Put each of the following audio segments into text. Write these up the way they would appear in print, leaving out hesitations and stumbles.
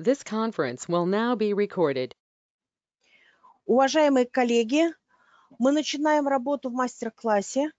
This conference will now be recorded. Уважаемые коллеги, мы начинаем работу в мастер-классе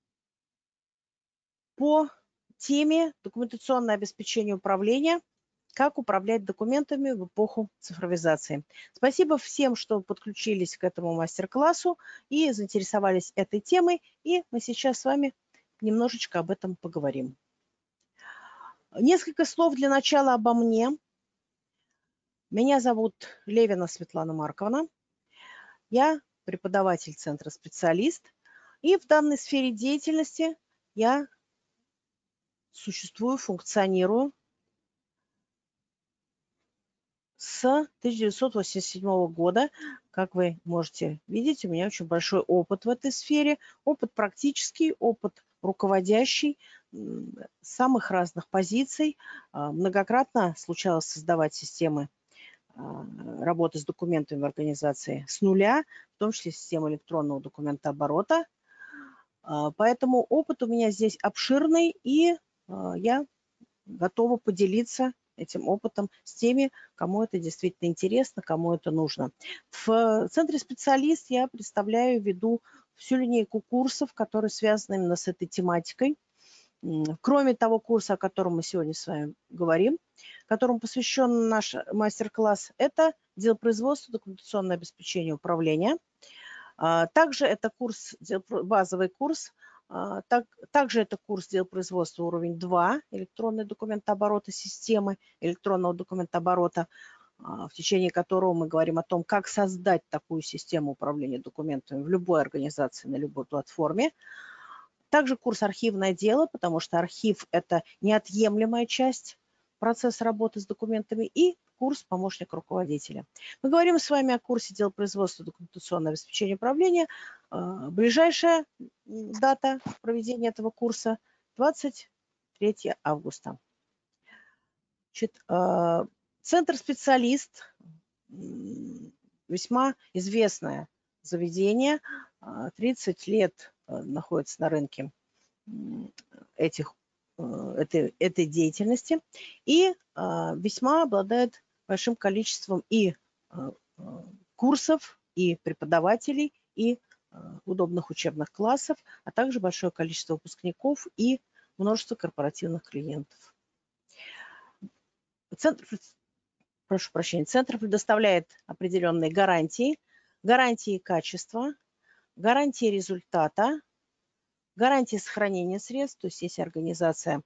по теме документационное обеспечение управления, как управлять документами в эпоху цифровизации. Спасибо всем, что подключились к этому мастер-классу и заинтересовались этой темой, и мы сейчас с вами немножечко об этом поговорим. Несколько слов для начала обо мне. Меня зовут Левина Светлана Марковна. Я преподаватель центра «Специалист», и в данной сфере деятельности я существую, функционирую с 1987 года. Как вы можете видеть, у меня очень большой опыт в этой сфере, опыт практический, опыт руководящий, самых разных позиций. Многократно случалось создавать системы работы с документами в организации с нуля, в том числе система электронного документооборота. Поэтому опыт у меня здесь обширный, и я готова поделиться этим опытом с теми, кому это действительно интересно, кому это нужно. В центре «Специалист» я представляю, веду всю линейку курсов, которые связаны именно с этой тематикой. Кроме того курса, о котором мы сегодня с вами говорим, которому посвящен наш мастер-класс, это делопроизводство, документационное обеспечение управления. Также это курс, базовый курс, также это курс делопроизводства уровень 2, электронный документооборот и системы электронного документооборота, в течение которого мы говорим о том, как создать такую систему управления документами в любой организации, на любой платформе. Также курс «Архивное дело», потому что архив – это неотъемлемая часть процесса работы с документами, и курс «Помощник руководителя». Мы говорим с вами о курсе делопроизводства документационного обеспечения управления. Ближайшая дата проведения этого курса – 23 августа. Центр «Специалист» – весьма известное заведение, 30 лет находится на рынке этой деятельности и весьма обладает большим количеством и курсов, и преподавателей, и удобных учебных классов, а также большое количество выпускников и множество корпоративных клиентов. Центр предоставляет определенные гарантии, гарантии качества, гарантии результата, гарантии сохранения средств, то есть если организация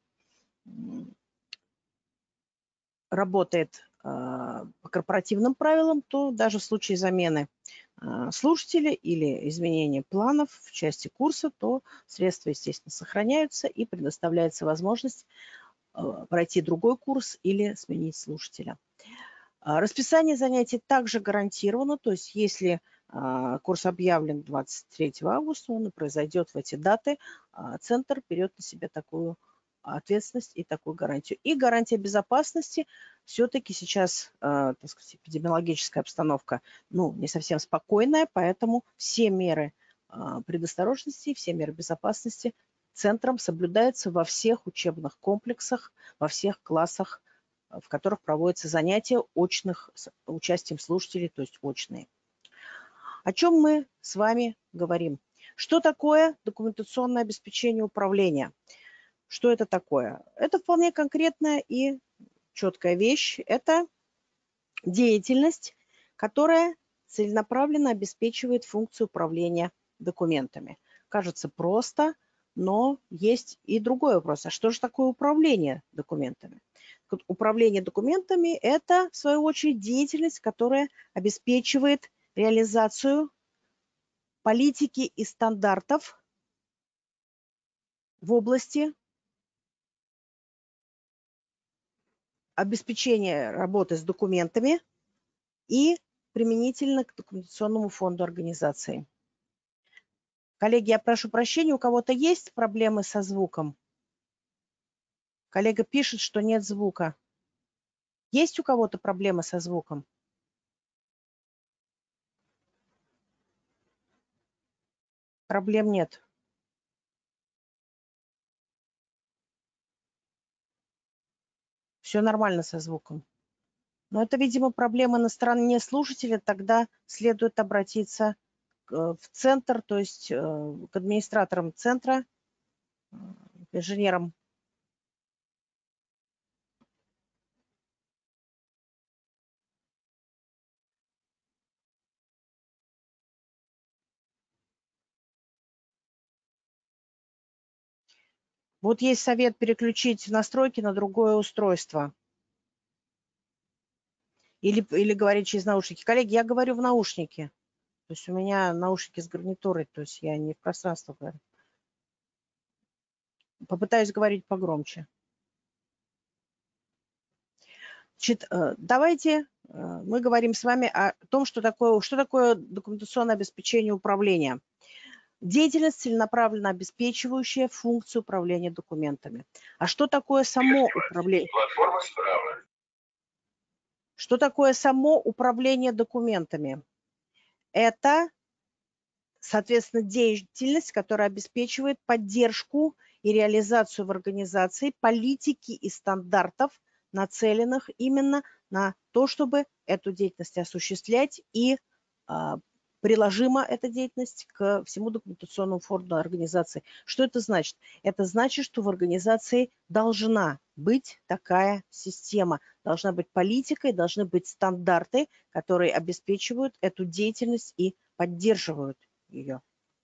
работает по корпоративным правилам, то даже в случае замены слушателя или изменения планов в части курса, то средства, естественно, сохраняются и предоставляется возможность пройти другой курс или сменить слушателя. Расписание занятий также гарантировано, то есть если курс объявлен 23 августа, он и произойдет в эти даты, центр берет на себя такую ответственность и такую гарантию. И гарантия безопасности. Все-таки сейчас, так сказать, эпидемиологическая обстановка, не совсем спокойная, поэтому все меры предосторожности, все меры безопасности центром соблюдаются во всех учебных комплексах, во всех классах, в которых проводятся занятия очных с участием слушателей, то есть очные. О чем мы с вами говорим? Что такое документационное обеспечение управления? Что это такое? Это вполне конкретная и четкая вещь. Это деятельность, которая целенаправленно обеспечивает функцию управления документами. Кажется просто, но есть и другой вопрос. А что же такое управление документами? Управление документами – это, в свою очередь, деятельность, которая обеспечивает реализацию политики и стандартов в области обеспечения работы с документами и применительно к документационному фонду организации. Коллеги, я прошу прощения, у кого-то есть проблемы со звуком? Коллега пишет, что нет звука. Есть у кого-то проблемы со звуком? Проблем нет. Все нормально со звуком. Но это, видимо, проблема на стороне слушателя. Тогда следует обратиться в центр, то есть к администраторам центра, к инженерам. Вот есть совет переключить настройки на другое устройство. Или говорить через наушники. Коллеги, я говорю в наушники. То есть у меня наушники с гарнитурой, то есть я не в пространство говорю. Попытаюсь говорить погромче. Значит, давайте мы говорим с вами о том, что такое документационное обеспечение управления. Деятельность, целенаправленно обеспечивающая функцию управления документами. А что такое само управление? Платформа справа. Что такое само управление документами? Это, соответственно, деятельность, которая обеспечивает поддержку и реализацию в организации политики и стандартов, нацеленных именно на то, чтобы эту деятельность осуществлять, и приложима эта деятельность к всему документационному фонду организации. Что это значит? Это значит, что в организации должна быть такая система, должна быть политика и должны быть стандарты, которые обеспечивают эту деятельность и поддерживают ее.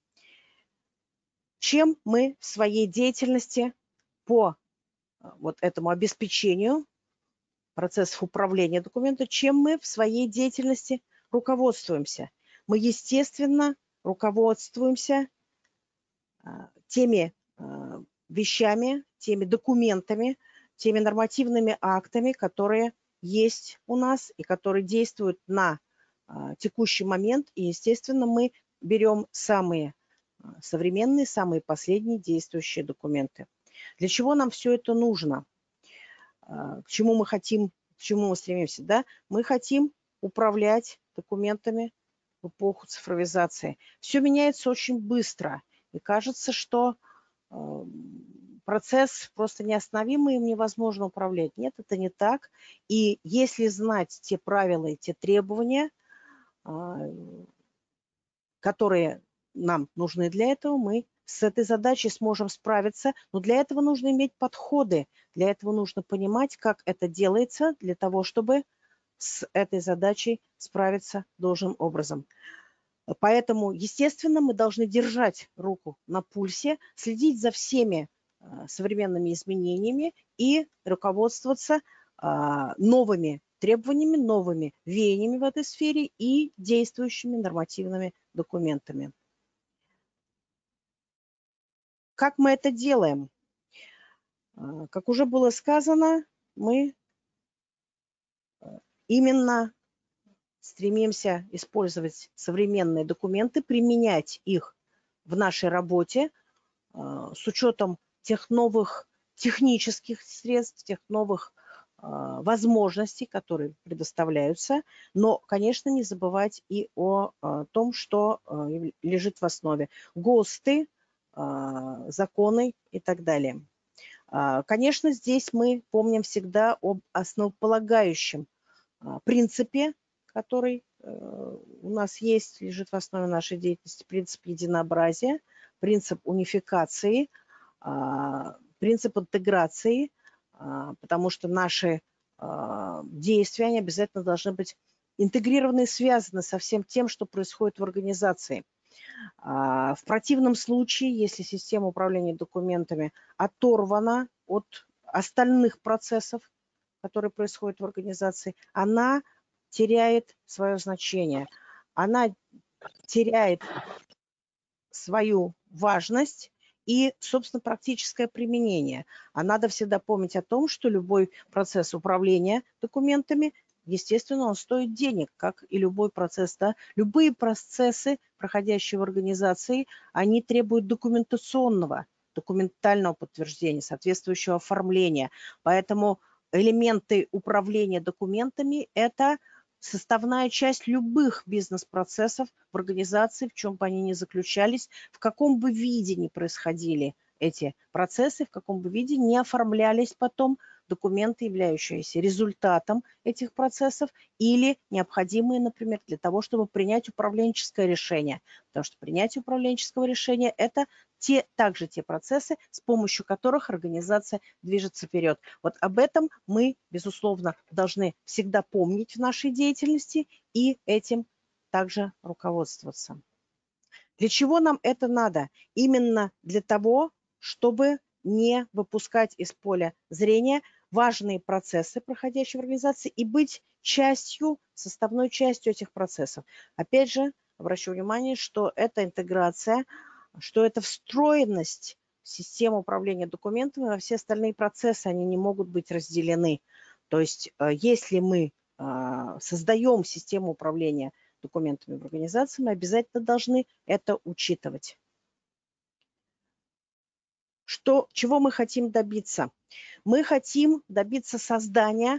Чем мы в своей деятельности по вот этому обеспечению процессов управления документом, чем мы в своей деятельности руководствуемся? Мы, естественно, руководствуемся теми вещами, теми документами, теми нормативными актами, которые есть у нас и которые действуют на текущий момент. И, естественно, мы берем самые современные, самые последние действующие документы. Для чего нам все это нужно? К чему мы хотим, к чему мы стремимся? Да? Мы хотим управлять документами в эпоху цифровизации. Все меняется очень быстро. И кажется, что процесс просто неостановимый, им невозможно управлять. Нет, это не так. И если знать те правила и те требования, которые нам нужны для этого, мы с этой задачей сможем справиться. Но для этого нужно иметь подходы, для этого нужно понимать, как это делается, для того, чтобы с этой задачей справиться должным образом. Поэтому, естественно, мы должны держать руку на пульсе, следить за всеми современными изменениями и руководствоваться новыми требованиями, новыми веяниями в этой сфере и действующими нормативными документами. Как мы это делаем? Как уже было сказано, мы именно стремимся использовать современные документы, применять их в нашей работе с учетом тех новых технических средств, тех новых возможностей, которые предоставляются, но, конечно, не забывать и о том, что лежит в основе. ГОСТы, законы и так далее. Конечно, здесь мы помним всегда об основополагающем принципе, который у нас есть, лежит в основе нашей деятельности, принцип единообразия, принцип унификации, принцип интеграции, потому что наши действия, они обязательно должны быть интегрированы и связаны со всем тем, что происходит в организации. В противном случае, если система управления документами оторвана от остальных процессов, которые происходят в организации, она теряет свое значение, она теряет свою важность и, собственно, практическое применение. А надо всегда помнить о том, что любой процесс управления документами, естественно, он стоит денег, как и любой процесс. Да? Любые процессы, проходящие в организации, они требуют документального подтверждения, соответствующего оформления. Поэтому элементы управления документами – это составная часть любых бизнес-процессов в организации, в чем бы они ни заключались, в каком бы виде ни происходили эти процессы, в каком бы виде не оформлялись потом документы, являющиеся результатом этих процессов, или необходимые, например, для того, чтобы принять управленческое решение. Потому что принятие управленческого решения – это также те процессы, с помощью которых организация движется вперед. Вот об этом мы, безусловно, должны всегда помнить в нашей деятельности и этим также руководствоваться. Для чего нам это надо? Именно для того, чтобы не выпускать из поля зрения важные процессы, проходящие в организации, и быть частью, составной частью этих процессов. Опять же, обращу внимание, что это интеграция, что это встроенность в систему управления документами, во все остальные процессы, они не могут быть разделены. То есть, если мы создаем систему управления документами в организации, мы обязательно должны это учитывать. Чего мы хотим добиться? Мы хотим добиться создания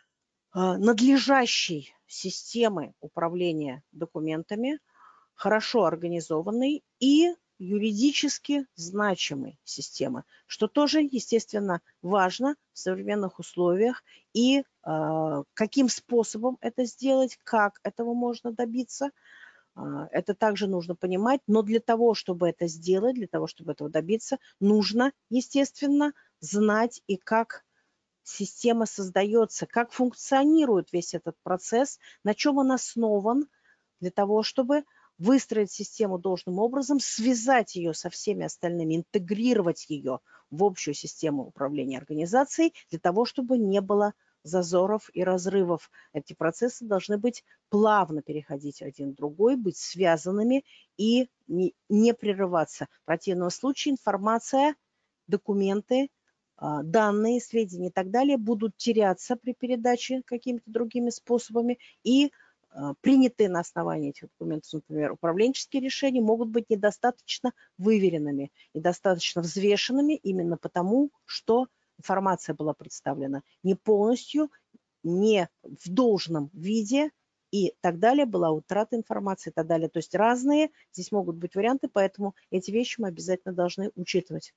надлежащей системы управления документами, хорошо организованной и юридически значимой системы, что тоже, естественно, важно в современных условиях. И каким способом это сделать, как этого можно добиться, это также нужно понимать. Но для того, чтобы это сделать, для того, чтобы этого добиться, нужно, естественно, знать и как система создается, как функционирует весь этот процесс, на чем он основан, для того, чтобы выстроить систему должным образом, связать ее со всеми остальными, интегрировать ее в общую систему управления организацией, для того, чтобы не было зазоров и разрывов. Эти процессы должны быть плавно переходить один в другой, быть связанными и не прерываться. В противном случае информация, документы, данные, сведения и так далее будут теряться при передаче какими-то другими способами, и принятые на основании этих документов, например, управленческие решения, могут быть недостаточно выверенными, недостаточно взвешенными, именно потому, что информация была представлена не полностью, не в должном виде, и так далее, была утрата информации и так далее. То есть разные здесь могут быть варианты, поэтому эти вещи мы обязательно должны учитывать.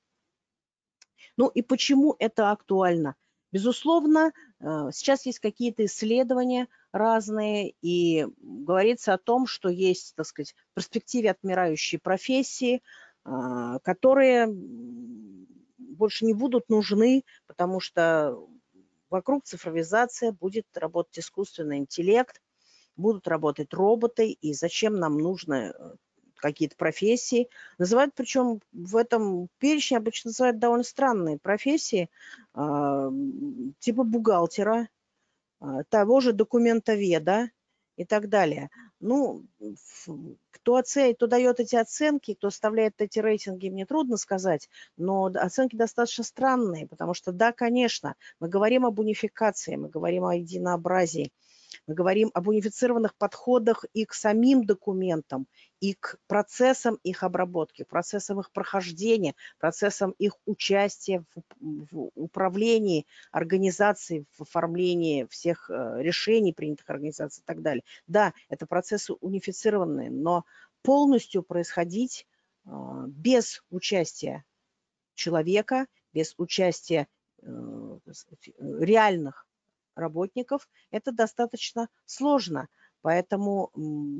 Ну и почему это актуально? Безусловно, сейчас есть какие-то исследования разные, и говорится о том, что есть, так сказать, в перспективе отмирающие профессии, которые больше не будут нужны, потому что вокруг цифровизация, будет работать искусственный интеллект, будут работать роботы, и зачем нам нужны какие-то профессии. Называют, причем в этом перечне обычно называют довольно странные профессии, типа бухгалтера, того же документоведа и так далее. Ну, кто дает эти оценки, кто оставляет эти рейтинги, мне трудно сказать, но оценки достаточно странные, потому что, да, конечно, мы говорим об унификации, мы говорим о единообразии, мы говорим об унифицированных подходах и к самим документам, и к процессам их обработки, процессам их прохождения, процессам их участия в управлении организацией, в оформлении всех решений, принятых организацией и так далее. Да, это процессы унифицированные, но полностью происходить без участия человека, без участия реальных работников, это достаточно сложно. Поэтому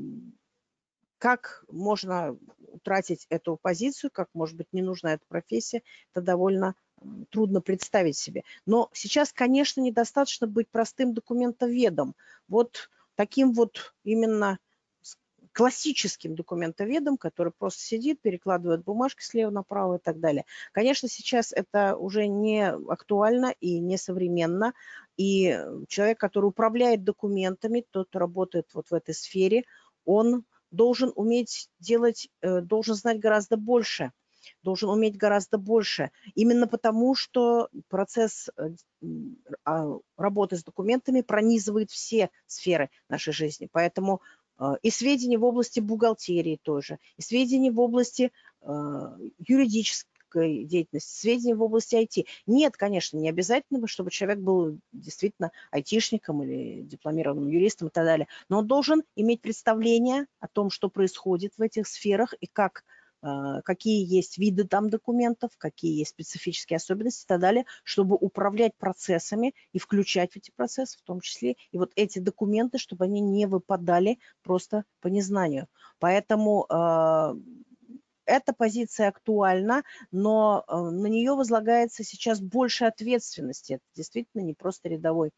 как можно утратить эту позицию, как, может быть, не нужна эта профессия, это довольно трудно представить себе. Но сейчас, конечно, недостаточно быть простым документоведом. Вот таким вот именно классическим документоведом, который просто сидит, перекладывает бумажки слева направо и так далее. Конечно, сейчас это уже не актуально и не современно. И человек, который управляет документами, тот, кто работает вот в этой сфере, он должен уметь делать, должен знать гораздо больше, должен уметь гораздо больше. Именно потому, что процесс работы с документами пронизывает все сферы нашей жизни. Поэтому и сведения в области бухгалтерии тоже, и сведения в области юридической деятельности, сведения в области IT. Нет, конечно, не обязательно, чтобы человек был действительно айтишником или дипломированным юристом и так далее, но он должен иметь представление о том, что происходит в этих сферах и как какие есть виды там документов, какие есть специфические особенности и так далее, чтобы управлять процессами и включать в эти процессы в том числе и вот эти документы, чтобы они не выпадали просто по незнанию. Поэтому эта позиция актуальна, но на нее возлагается сейчас больше ответственности. Это действительно не просто рядовой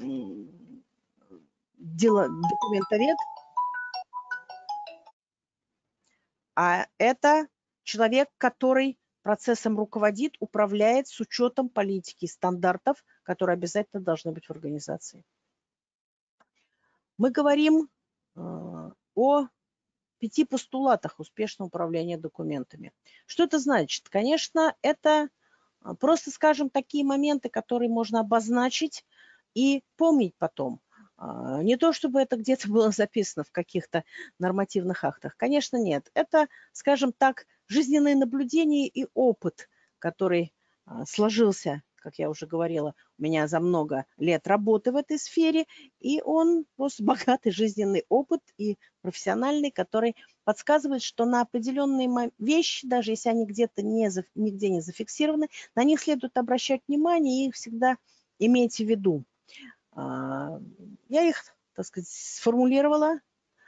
документовед, а это человек, который процессом руководит, управляет с учетом политики и стандартов, которые обязательно должны быть в организации. Мы говорим о 5 постулатах успешного управления документами. Что это значит? Конечно, это просто, скажем, такие моменты, которые можно обозначить и помнить потом. Не то, чтобы это где-то было записано в каких-то нормативных актах. Конечно, нет. Это, скажем так, жизненные наблюдения и опыт, который сложился, как я уже говорила, у меня за много лет работы в этой сфере, и он просто богатый жизненный опыт и профессиональный, который подсказывает, что на определенные вещи, даже если они где-то нигде не зафиксированы, на них следует обращать внимание и их всегда иметь в виду. Я их, так сказать, сформулировала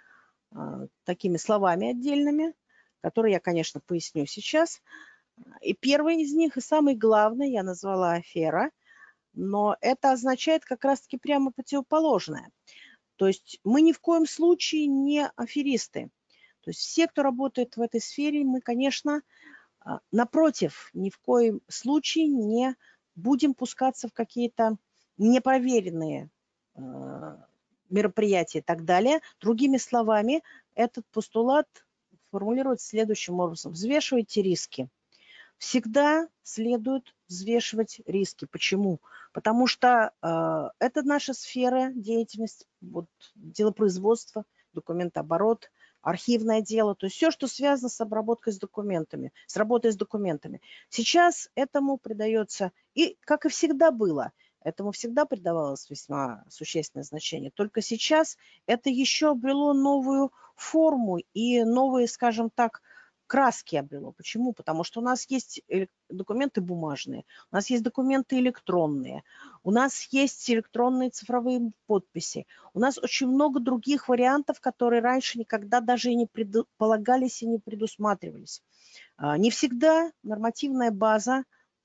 такими словами отдельными, которые я, конечно, поясню сейчас. И первый из них, и самый главный, я назвала афера, но это означает как раз-таки прямо противоположное. То есть мы ни в коем случае не аферисты. То есть все, кто работает в этой сфере, мы, конечно, напротив, ни в коем случае не будем пускаться в какие-то непроверенные мероприятия и так далее. Другими словами, этот постулат формулируется следующим образом. Взвешивайте риски. Всегда следует взвешивать риски. Почему? Потому что это наша сфера деятельности, вот, делопроизводство, документооборот, архивное дело, то есть все, что связано с обработкой с документами, с работой с документами. Сейчас этому придается, и как и всегда было, этому всегда придавалось весьма существенное значение. Только сейчас это еще обрело новую форму и новые, скажем так, краски обрело. Почему? Потому что у нас есть документы бумажные, у нас есть документы электронные, у нас есть электронные цифровые подписи, у нас очень много других вариантов, которые раньше никогда даже и не предполагались и не предусматривались. Не всегда нормативная база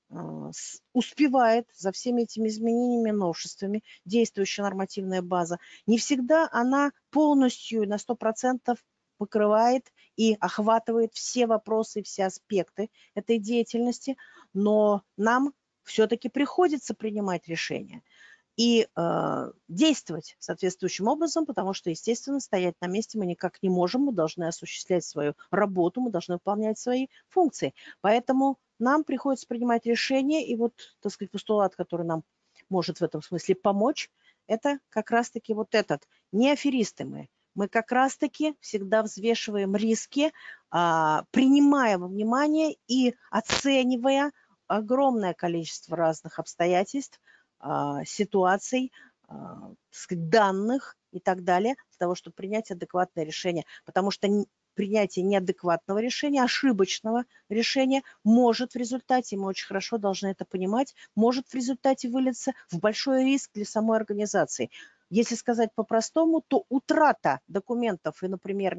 успевает за всеми этими изменениями, новшествами, действующая нормативная база. Не всегда она полностью на 100% покрывает и охватывает все вопросы, все аспекты этой деятельности, но нам все-таки приходится принимать решения и действовать соответствующим образом, потому что, естественно, стоять на месте мы никак не можем, мы должны осуществлять свою работу, мы должны выполнять свои функции. Поэтому нам приходится принимать решения, и вот, так сказать, постулат, который нам может в этом смысле помочь, это как раз-таки вот этот. Не аферисты мы. Мы как раз-таки всегда взвешиваем риски, принимая во внимание и оценивая огромное количество разных обстоятельств, ситуаций, так сказать, данных и так далее, для того, чтобы принять адекватное решение. Потому что принятие неадекватного решения, ошибочного решения может в результате, мы очень хорошо должны это понимать, может в результате вылиться в большой риск для самой организации. Если сказать по-простому, то утрата документов и, например,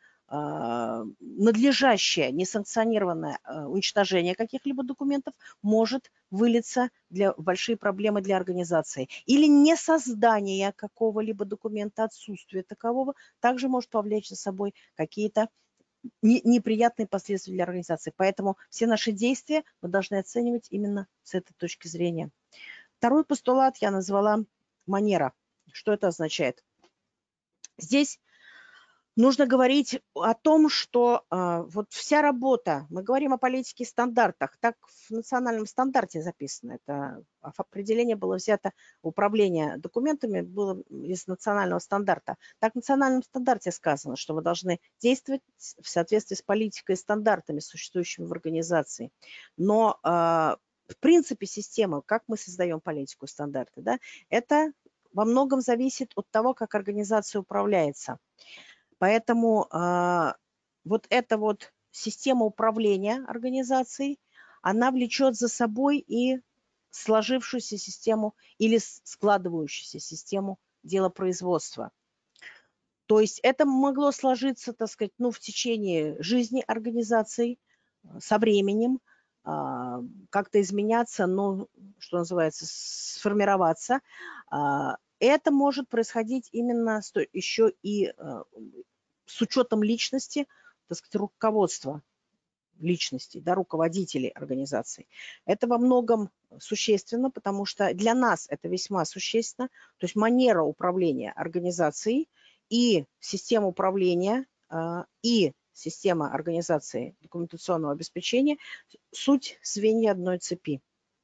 надлежащее, несанкционированное уничтожение каких-либо документов может вылиться в большие проблемы для организации. Или не создание какого-либо документа, отсутствие такового, также может повлечь за собой какие-то неприятные последствия для организации. Поэтому все наши действия мы должны оценивать именно с этой точки зрения. Второй постулат я назвала манера. Что это означает? Здесь нужно говорить о том, что вот вся работа, мы говорим о политике и стандартах, так в национальном стандарте записано, это определение было взято, управление документами было из национального стандарта. Так в национальном стандарте сказано, что мы должны действовать в соответствии с политикой и стандартами, существующими в организации. Но в принципе система, как мы создаем политику и стандарты, да, это во многом зависит от того, как организация управляется. Поэтому вот эта вот система управления организацией, она влечет за собой и сложившуюся систему или складывающуюся систему делопроизводства. То есть это могло сложиться, так сказать, ну, в течение жизни организации, со временем, как-то изменяться, ну, что называется, сформироваться. Это может происходить именно еще и с учетом личности, так сказать, руководства личностей, да, руководителей организаций. Это во многом существенно, потому что для нас это весьма существенно. То есть манера управления организацией и система управления, и система организации документационного обеспечения – суть звенья одной цепи.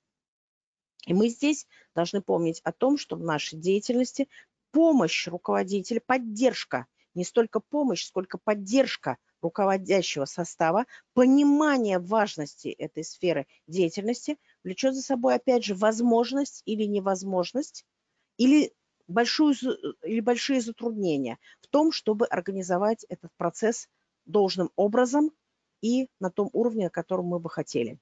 И мы здесь должны помнить о том, что в нашей деятельности помощь руководителя, поддержка, не столько помощь, сколько поддержка руководящего состава, понимание важности этой сферы деятельности влечет за собой, опять же, возможность или невозможность, или большие затруднения в том, чтобы организовать этот процесс должным образом и на том уровне, на котором мы бы хотели.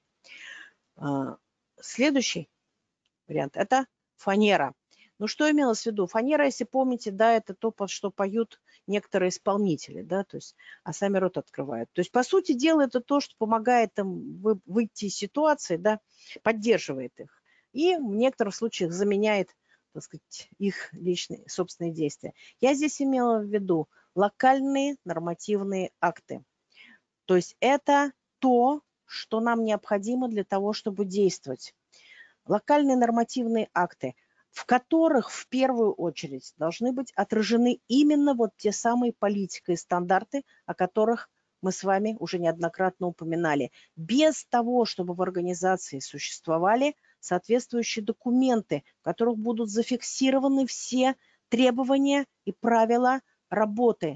Следующий вариант – это фанера. Ну, что имелось в виду? Фанера, если помните, да, это то, под что поют некоторые исполнители, да, то есть, а сами рот открывают. То есть, по сути дела, это то, что помогает им выйти из ситуации, да, поддерживает их. И в некоторых случаях заменяет, так сказать, их личные собственные действия. Я здесь имела в виду локальные нормативные акты. То есть, это то, что нам необходимо для того, чтобы действовать. Локальные нормативные акты, в которых в первую очередь должны быть отражены именно вот те самые политика и стандарты, о которых мы с вами уже неоднократно упоминали. Без того, чтобы в организации существовали соответствующие документы, в которых будут зафиксированы все требования и правила работы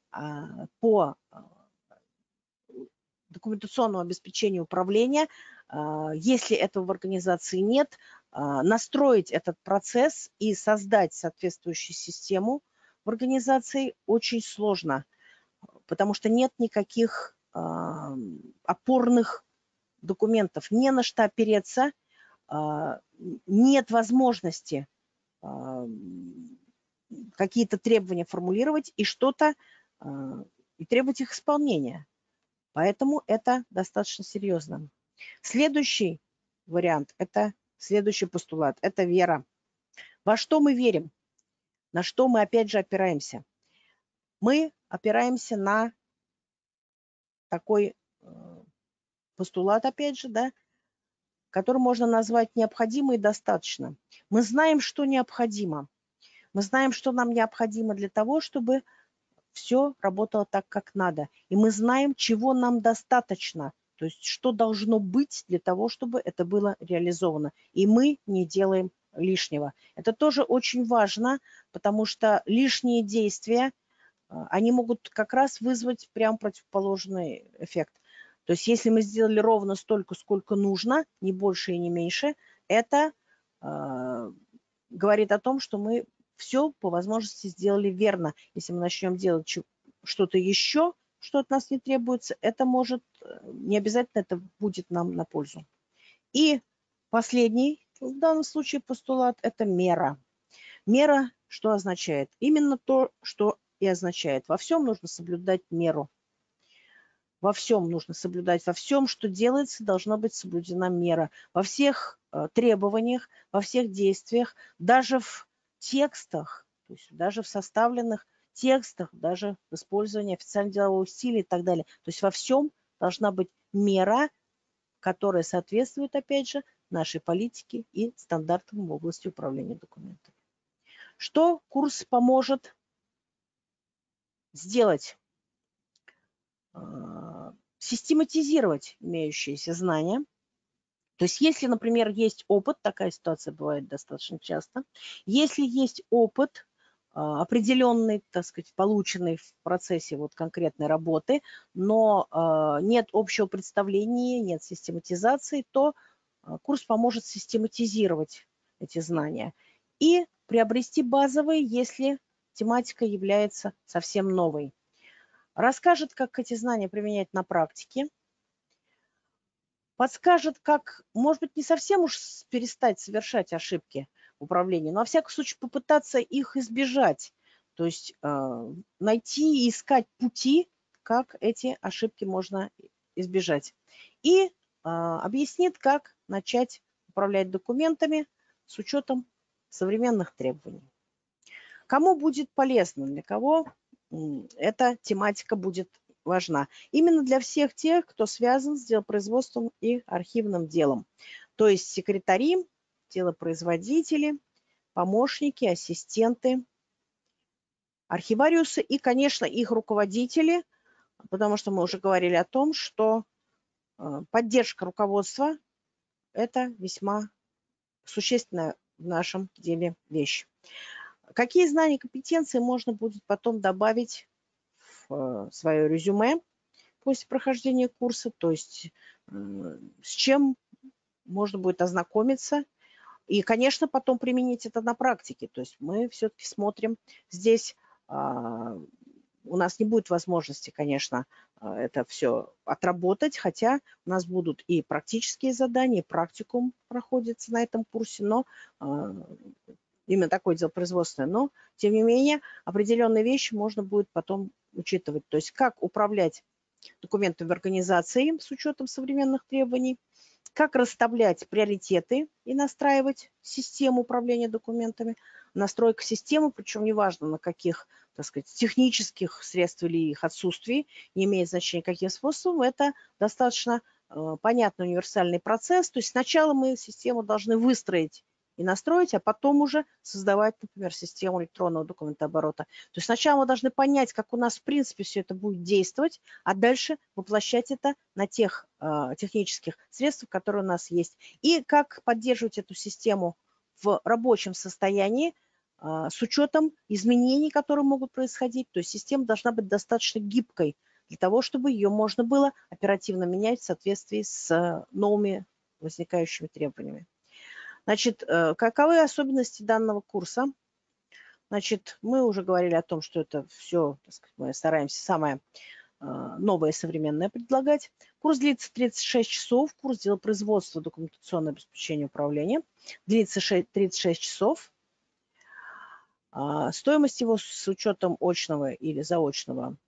по документационному обеспечению управления. Если этого в организации нет, настроить этот процесс и создать соответствующую систему в организации очень сложно, потому что нет никаких опорных документов, не на что опереться, нет возможности какие-то требования формулировать и что-то, и требовать их исполнения. Поэтому это достаточно серьезно. Следующий вариант, это следующий постулат, это вера. Во что мы верим? На что мы опять же опираемся? Мы опираемся на такой постулат, опять же, да, который можно назвать необходимо и достаточно. Мы знаем, что необходимо. Мы знаем, что нам необходимо для того, чтобы все работало так, как надо. И мы знаем, чего нам достаточно. То есть, что должно быть для того, чтобы это было реализовано. И мы не делаем лишнего. Это тоже очень важно, потому что лишние действия, они могут как раз вызвать прям противоположный эффект. То есть, если мы сделали ровно столько, сколько нужно, не больше и не меньше, это говорит о том, что мы все по возможности сделали верно. Если мы начнем делать что-то еще, что от нас не требуется, это может, не обязательно это будет нам на пользу. И последний в данном случае постулат – это мера. Мера что означает? Именно то, что и означает. Во всем нужно соблюдать меру. Во всем нужно соблюдать, во всем, что делается, должна быть соблюдена мера. Во всех требованиях, во всех действиях, даже в текстах, то есть даже в составленных текстах, даже в использовании официального делового стиля и так далее. То есть во всем должна быть мера, которая соответствует, опять же, нашей политике и стандартам в области управления документами. Что курс поможет сделать? Систематизировать имеющиеся знания. То есть если, например, есть опыт, такая ситуация бывает достаточно часто, если есть опыт определенный, так сказать, полученный в процессе вот конкретной работы, но нет общего представления, нет систематизации, то курс поможет систематизировать эти знания и приобрести базовые, если тематика является совсем новой. расскажет, как эти знания применять на практике, подскажет, как, может быть, не совсем уж перестать совершать ошибки в управлении, но, во всяком случае, попытаться их избежать. То есть найти и искать пути, как эти ошибки можно избежать. И объяснит, как начать управлять документами с учетом современных требований. Кому будет полезно, для кого эта тематика будет важна? Именно для всех тех, кто связан с делопроизводством и архивным делом. То есть секретари, делопроизводители, помощники, ассистенты, архивариусы и, конечно, их руководители, потому что мы уже говорили о том, что поддержка руководства – это весьма существенная в нашем деле вещь. Какие знания и компетенции можно будет потом добавить в свое резюме после прохождения курса, то есть с чем можно будет ознакомиться и, конечно, потом применить это на практике. То есть мы все-таки смотрим здесь, у нас не будет возможности, конечно, это все отработать, хотя у нас будут и практические задания, и практикум проходится на этом курсе, но именно такое дело производственное, но, тем не менее, определенные вещи можно будет потом учитывать. То есть как управлять документами в организации с учетом современных требований, как расставлять приоритеты и настраивать систему управления документами, настройка системы, причем неважно на каких, так сказать, технических средств или их отсутствии, не имеет значения каким способом, это достаточно понятный универсальный процесс. То есть сначала мы систему должны выстроить и настроить, а потом уже создавать, например, систему электронного документооборота. То есть сначала мы должны понять, как у нас в принципе все это будет действовать, а дальше воплощать это на тех технических средствах, которые у нас есть. И как поддерживать эту систему в рабочем состоянии с учетом изменений, которые могут происходить. То есть система должна быть достаточно гибкой для того, чтобы ее можно было оперативно менять в соответствии с новыми возникающими требованиями. Значит, каковы особенности данного курса? Значит, мы уже говорили о том, что это все, так сказать, мы стараемся самое новое современное предлагать. Курс длится 36 часов, курс делопроизводства, документационное обеспечение управления. Длится 36 часов. Стоимость его с учетом очного или заочного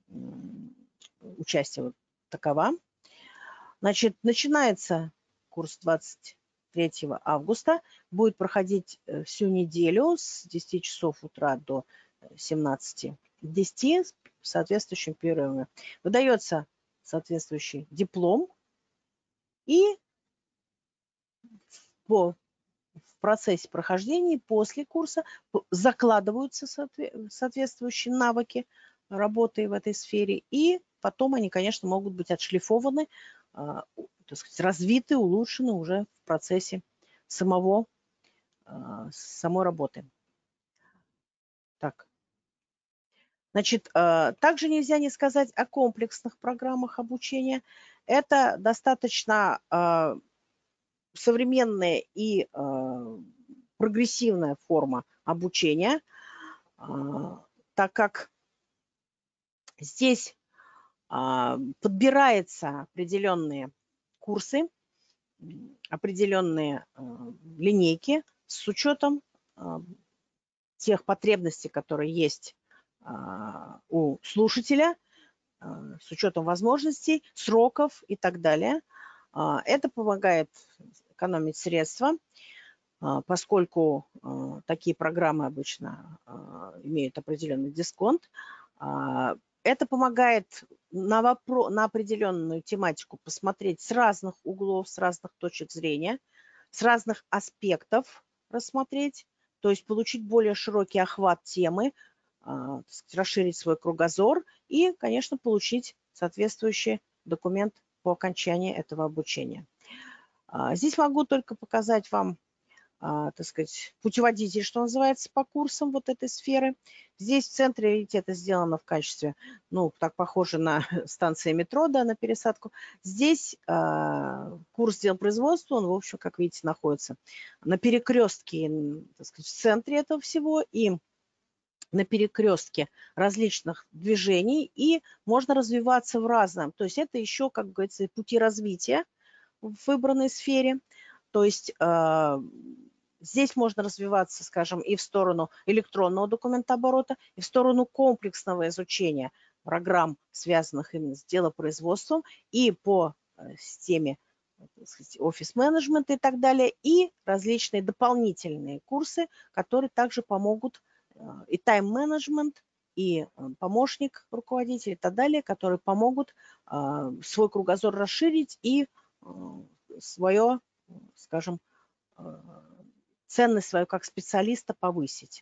участия вот такова. Значит, начинается курс 23 августа, будет проходить всю неделю с 10 часов утра до 17:10 с соответствующими перерывами. Выдается соответствующий диплом, и в процессе прохождения, после курса закладываются соответствующие навыки работы в этой сфере, и потом они, конечно, могут быть отшлифованы, так сказать, развиты, улучшены уже в процессе самой работы. Так. Значит, также нельзя не сказать о комплексных программах обучения. Это достаточно современная и прогрессивная форма обучения, так как здесь подбираются определенные курсы, определенные линейки с учетом тех потребностей, которые есть у слушателя, с учетом возможностей, сроков и так далее. Это помогает экономить средства, поскольку такие программы обычно имеют определенный дисконт. Это помогает на определенную тематику посмотреть с разных углов, с разных точек зрения, с разных аспектов рассмотреть, то есть получить более широкий охват темы, расширить свой кругозор и, конечно, получить соответствующий документ по окончании этого обучения. Здесь могу только показать вам, так сказать, путеводитель, что называется, по курсам вот этой сферы. Здесь в центре, видите, это сделано в качестве, ну, так похоже на станции метро, да, на пересадку. Здесь курс делопроизводства, он, в общем, как видите, находится на перекрестке, так сказать, в центре этого всего. И на перекрестке различных движений, и можно развиваться в разном. То есть это еще, как говорится, пути развития в выбранной сфере. То есть здесь можно развиваться, скажем, и в сторону электронного документооборота, и в сторону комплексного изучения программ, связанных именно с делопроизводством, и по системе офис-менеджмента и так далее, и различные дополнительные курсы, которые также помогут и тайм-менеджмент, и помощник руководителя и так далее, которые помогут свой кругозор расширить и свое, скажем, ценность свою как специалиста повысить.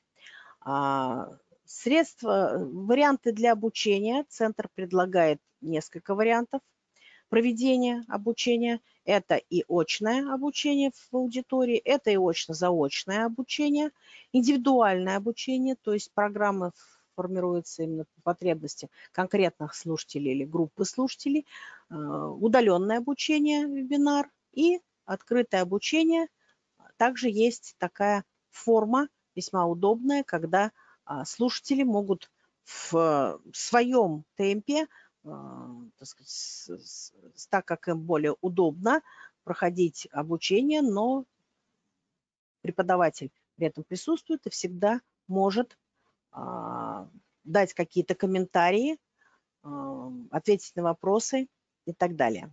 Средства, варианты для обучения. Центр предлагает несколько вариантов проведения обучения. Это и очное обучение в аудитории, это и очно-заочное обучение, индивидуальное обучение, то есть программы формируются именно по потребностям конкретных слушателей или группы слушателей, удаленное обучение, вебинар и открытое обучение. Также есть такая форма, весьма удобная, когда слушатели могут в своем темпе, так сказать, так как им более удобно, проходить обучение, но преподаватель при этом присутствует и всегда может дать какие-то комментарии, ответить на вопросы и так далее.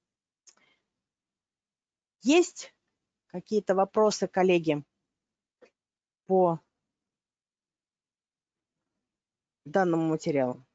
Есть какие-то вопросы, коллеги, по данному материалу?